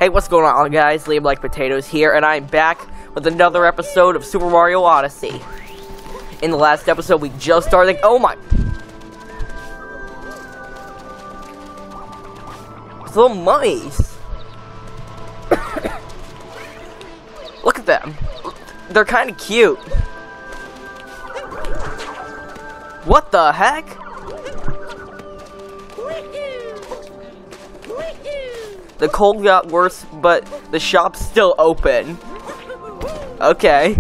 Hey, what's going on, guys? LiamLikePotatoes here, and I'm back with another episode of Super Mario Odyssey. In the last episode, we just started. Oh my! It's little mummies. Look at them. They're kind of cute. What the heck? The cold got worse, but the shop's still open. Okay.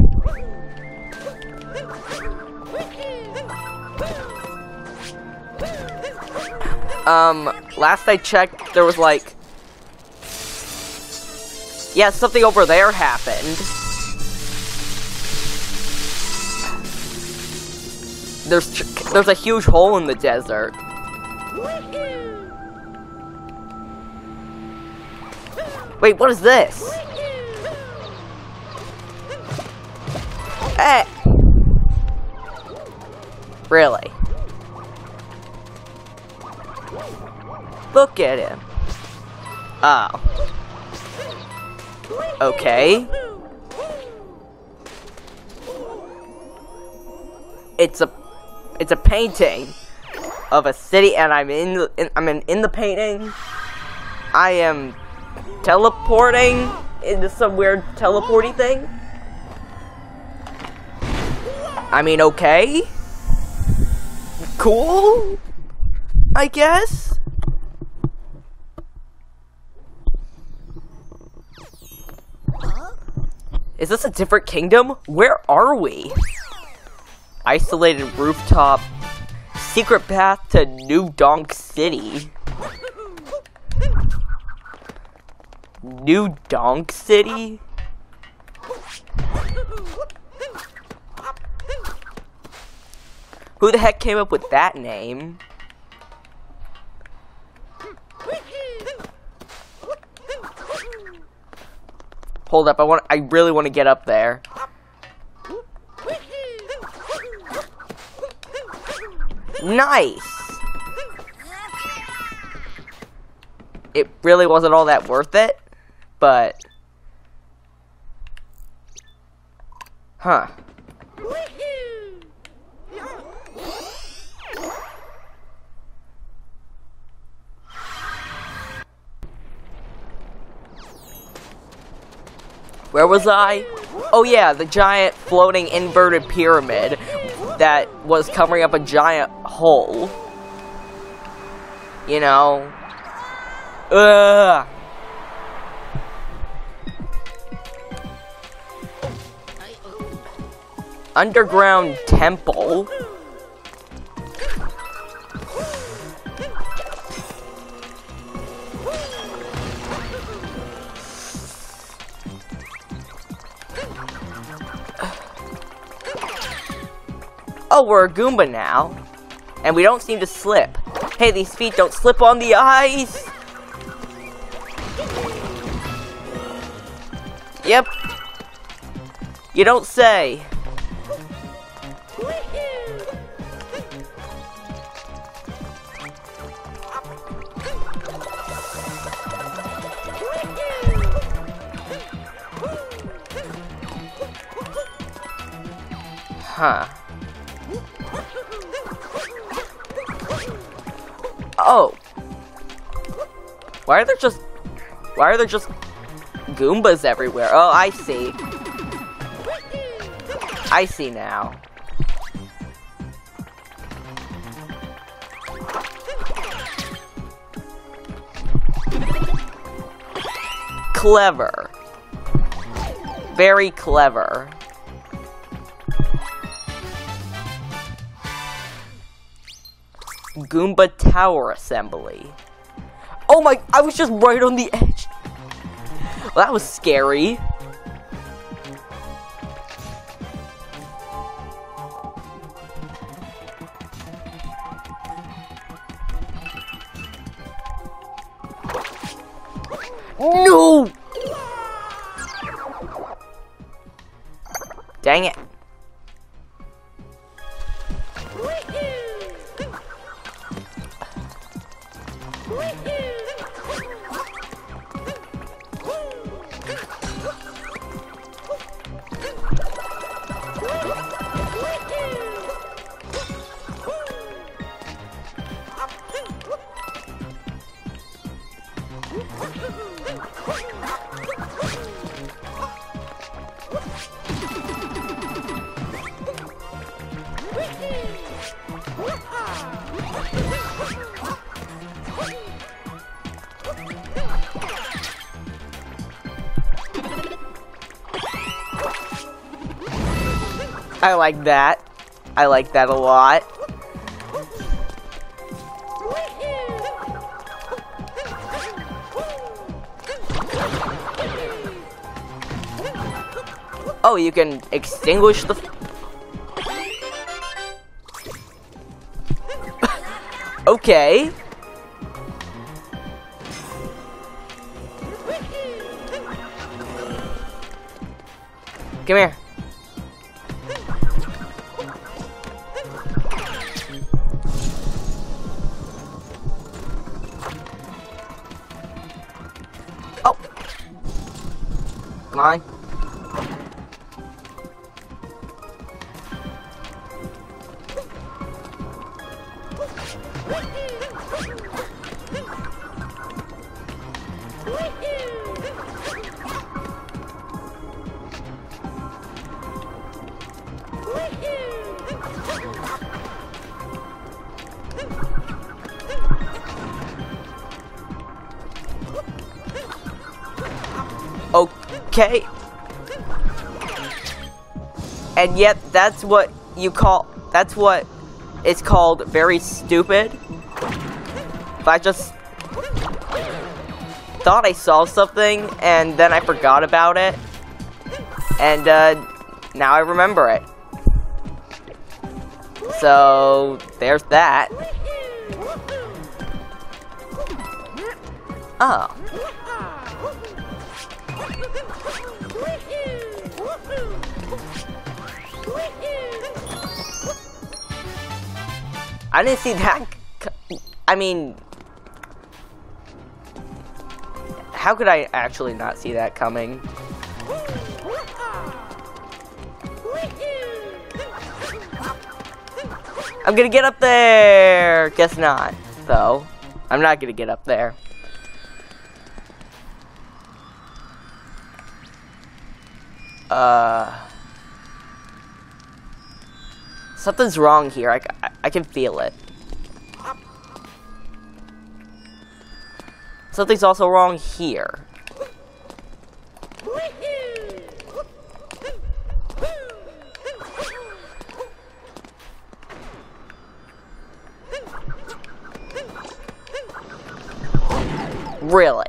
Last I checked, there was like... yeah, something over there happened. There's a huge hole in the desert. Wait, what is this? Hey! Really? Look at him. Oh. Okay. It's a painting of a city, and I'm in the painting. I am teleporting into some weird teleporty thing. I mean, okay. Cool, I guess. Is this a different kingdom? Where are we? Isolated rooftop. Secret path to New Donk City. New Donk City? Who the heck came up with that name? Hold up, I really want to get up there. Nice! It really wasn't all that worth it, but... huh. Where was I? Oh yeah, the giant floating inverted pyramid that was covering up a giant hole. You know? Ugh. Underground temple. Oh, we're a Goomba now. And we don't seem to slip. Hey, these feet don't slip on the ice! Yep. You don't say. Huh. Oh. Why are there just Goombas everywhere? Oh, I see. I see now. Clever. Very clever. Goomba Tower Assembly. Oh my, I was just right on the edge. Well, that was scary. No! Dang it. I like that. I like that a lot. Oh, you can extinguish the... Okay. Come here. Oh. Come on. Okay. And yet, that's what it's called very stupid. If I just thought I saw something, and then I forgot about it, and now I remember it. So, there's that. Oh. I didn't see that. I mean, how could I actually not see that coming? I'm gonna get up there! Guess not, though. I'm not gonna get up there. Something's wrong here. I can feel it. Something's also wrong here. Really?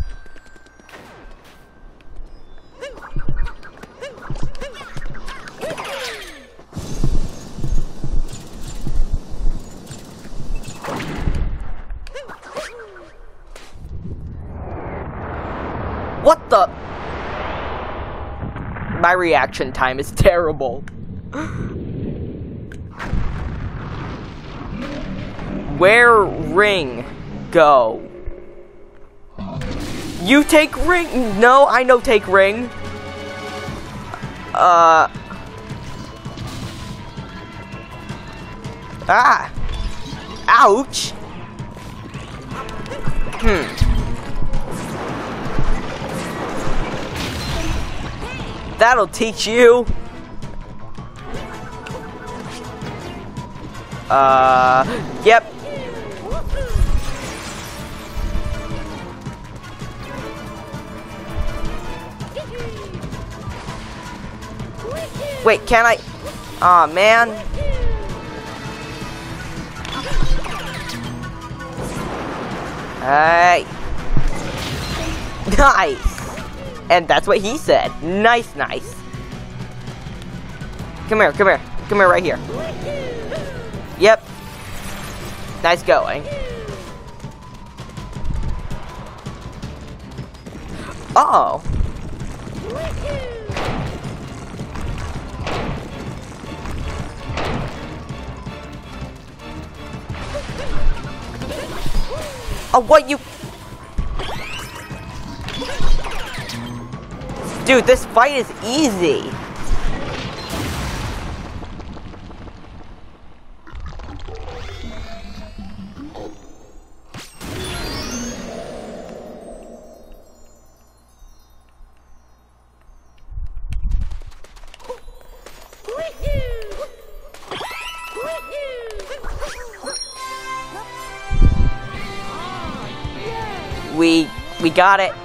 What the? My reaction time is terrible. Where ring go? You take ring? No, I know take ring. Ah. Ouch. That'll teach you. Yep. Wait, can I? Aw, man. Hey. Nice. And that's what he said. Nice, nice. Come here, come here. Come here right here. Yep. Nice going. Uh-oh. Oh, what you... Dude, this fight is easy. We got it.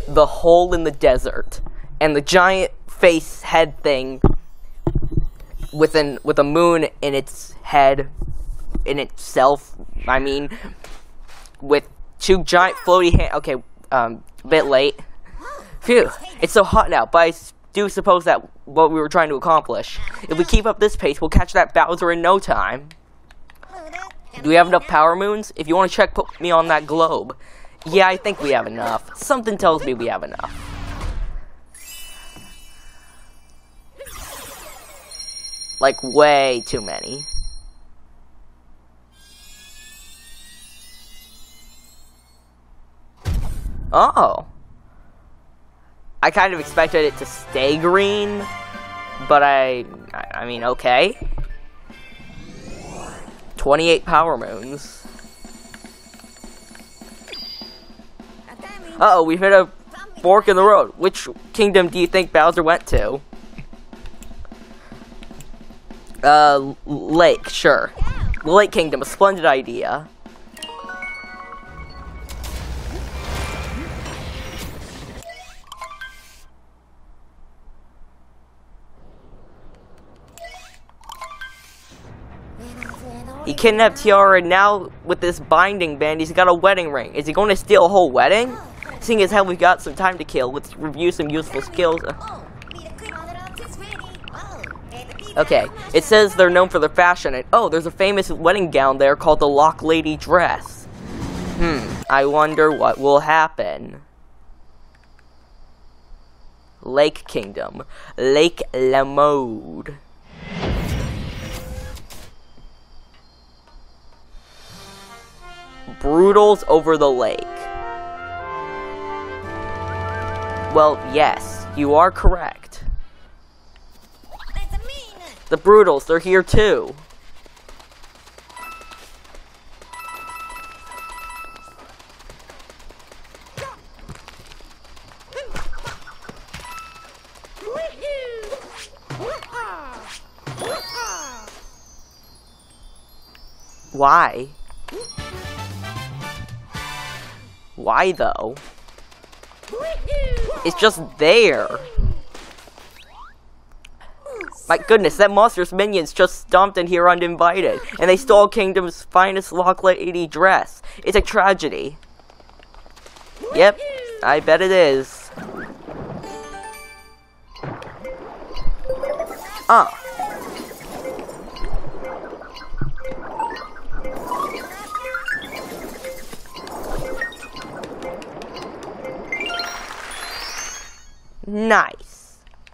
the hole in the desert, and the giant face head thing with a moon in its head, in itself, I mean, with two giant floaty hands. Okay, a bit late. Phew, it's so hot now, but I do suppose that what we were trying to accomplish. If we keep up this pace, we'll catch that Bowser in no time. Do we have enough power moons? If you want to check, put me on that globe. Yeah, I think we have enough. Something tells me we have enough. Like, way too many. Oh. I kind of expected it to stay green, but I mean, okay. 28 power moons. Uh-oh, we've hit a fork in the road. Which kingdom do you think Bowser went to? Lake, sure. The Lake Kingdom, a splendid idea. He kidnapped Tiara, and now with this binding band, he's got a wedding ring. Is he going to steal a whole wedding? Seeing as how we've got some time to kill, let's review some useful skills. Okay, it says they're known for their fashion, and oh, there's a famous wedding gown there called the Lock Lady Dress. I wonder what will happen. Lake Kingdom. Lake Lamode. Brutals over the lake. Well, yes, you are correct. The Brutals, they're here too. Why? Why though? It's just there. My goodness, that monster's minions just stomped in here uninvited, and they stole Kingdom's finest Lock Lady dress. It's a tragedy. Yep, I bet it is. Nice.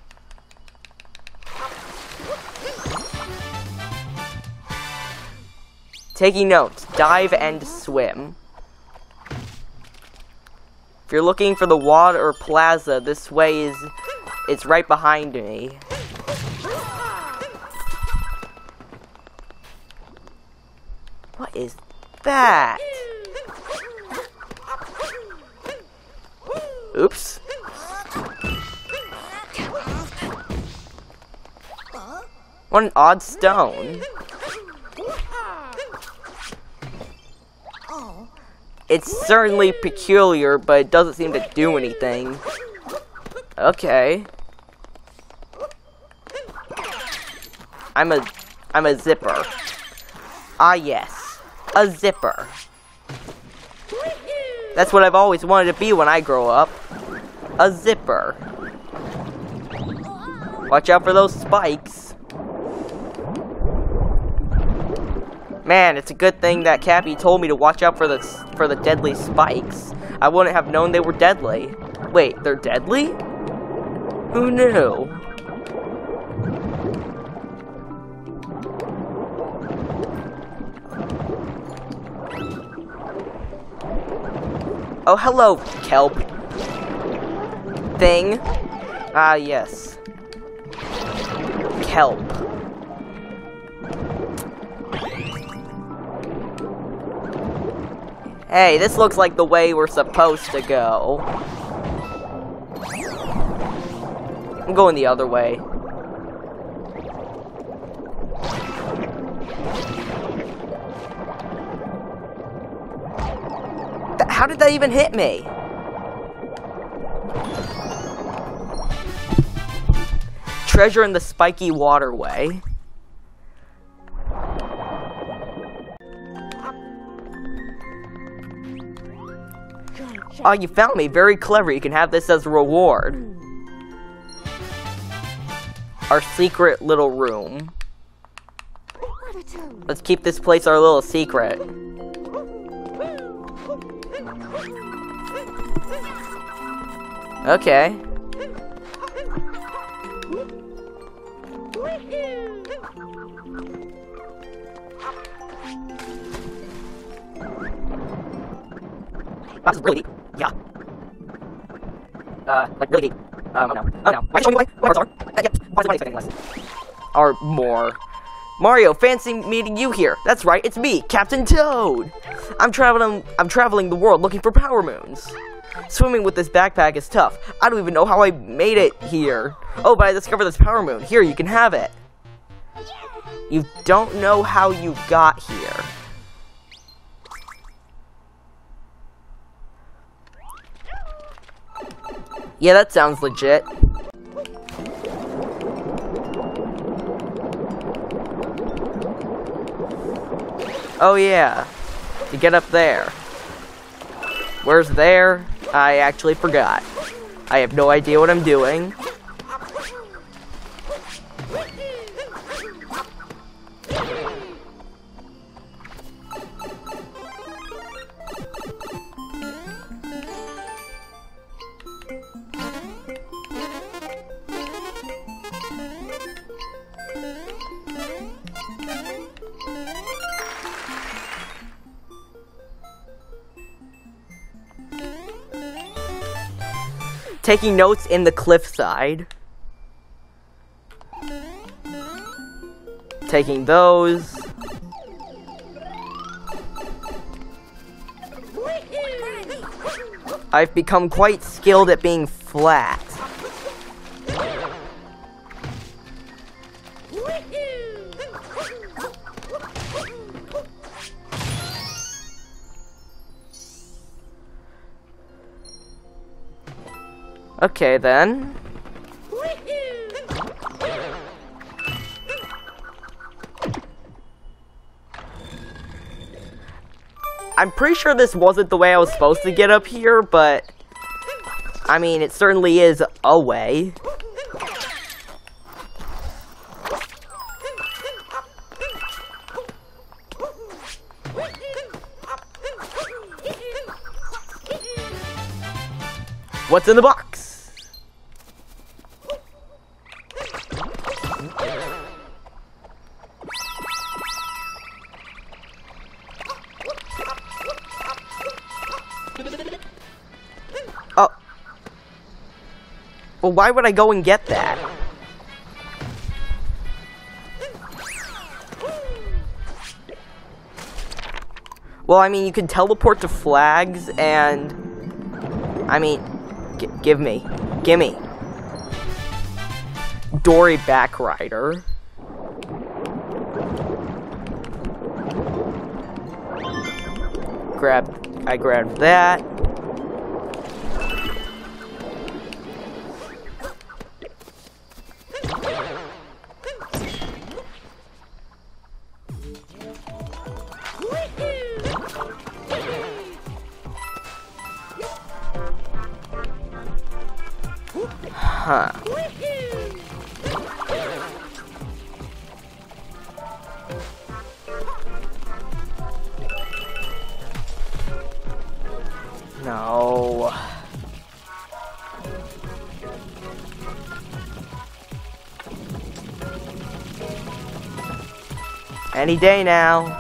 Taking notes, dive and swim. If you're looking for the water plaza, this way it's right behind me. What is that? Oops. What an odd stone. It's certainly peculiar, but it doesn't seem to do anything. Okay. I'm a zipper. Ah yes, a zipper. That's what I've always wanted to be when I grow up. A zipper. Watch out for those spikes. Man, it's a good thing that Cappy told me to watch out for the deadly spikes. I wouldn't have known they were deadly. Wait, they're deadly? Who knew? Oh, hello, kelp. Thing. Ah, yes. Kelp. Hey, this looks like the way we're supposed to go. I'm going the other way. How did that even hit me? treasure in the spiky waterway. Oh, you found me. Very clever. You can have this as a reward. Our secret little room. Let's keep this place our little secret. Okay. This is really deep. Yeah. Like really deep. Oh no. Oh no. Why are you showing me away? My hearts are. Yep. Why is expecting less? Or more. Mario, fancy meeting you here. That's right, it's me, Captain Toad. I'm traveling the world looking for power moons. Swimming with this backpack is tough. I don't even know how I made it here. Oh, but I discovered this power moon. Here, you can have it. You don't know how you got here. Yeah, that sounds legit. Oh yeah, to get up there. Where's there? I actually forgot. I have no idea what I'm doing. Taking notes in the cliffside. Taking those. I've become quite skilled at being flat. Okay, then. I'm pretty sure this wasn't the way I was supposed to get up here, but I mean, it certainly is a way. What's in the box? Oh. Well, why would I go and get that? Well, I mean, you can teleport to flags and... I mean... Gimme. Dory Backrider. I grabbed that. Huh. No. Any day now.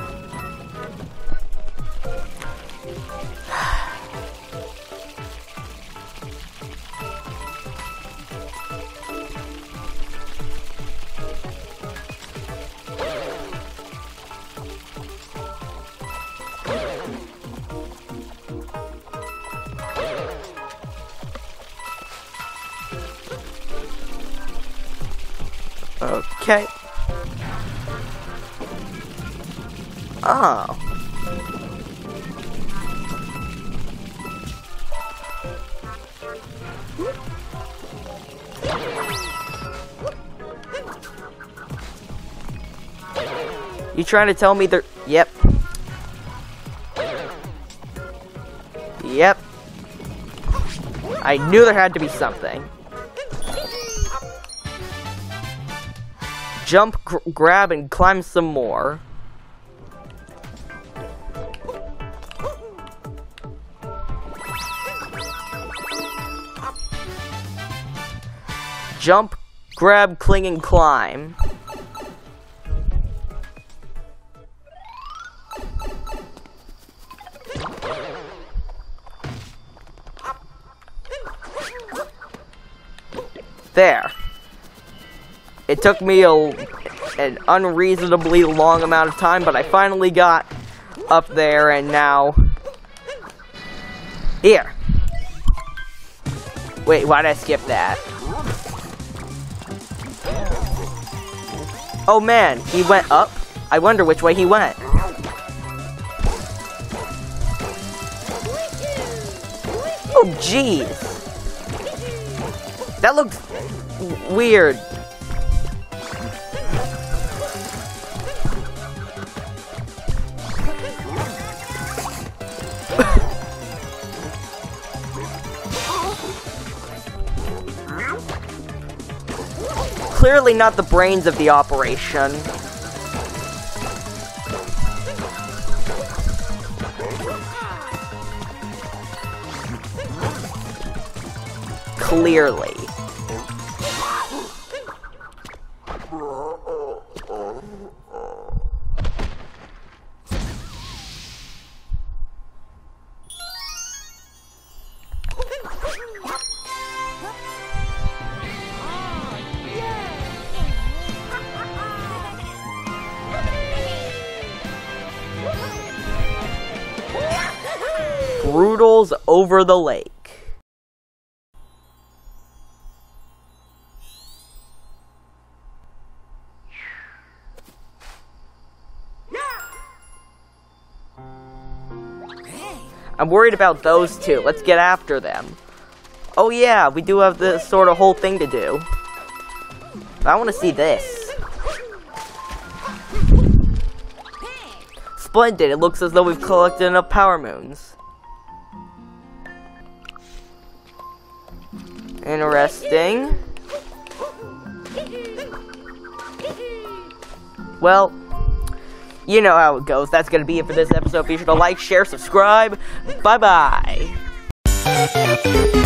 Okay. Oh. You trying to tell me there? Yep. Yep. I knew there had to be something. Jump, grab, and climb some more. Jump, grab, cling, and climb. There. It took me an unreasonably long amount of time, but I finally got up there, and now... Here. Wait, why did I skip that? Oh man, he went up? I wonder which way he went. Oh jeez. That looks weird. Clearly not the brains of the operation. Clearly. Broodals over the lake. I'm worried about those two. Let's get after them. Oh yeah, we do have this sort of whole thing to do. But I want to see this. Splendid, it looks as though we've collected enough power moons. Interesting. Well, you know how it goes. That's gonna be it for this episode. Be sure to like, share, subscribe. Bye-bye.